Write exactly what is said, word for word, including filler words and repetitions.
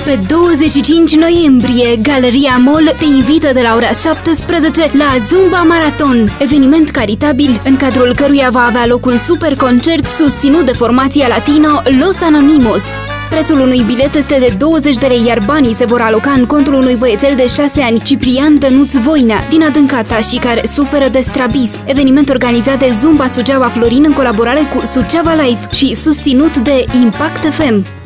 Pe douăzeci și cinci noiembrie, Galeria Mall te invită de la ora șaptesprezece la Zumba Marathon, eveniment caritabil în cadrul căruia va avea loc un super concert susținut de formația latino Los Anonimos. Prețul unui bilet este de douăzeci de lei, iar banii se vor aloca în contul unui băiețel de șase ani, Ciprian Dănuț Voinea, din Adâncata și care suferă de strabism. Eveniment organizat de Zumba Suceava Florin în colaborare cu Suceava Life și susținut de Impact F M.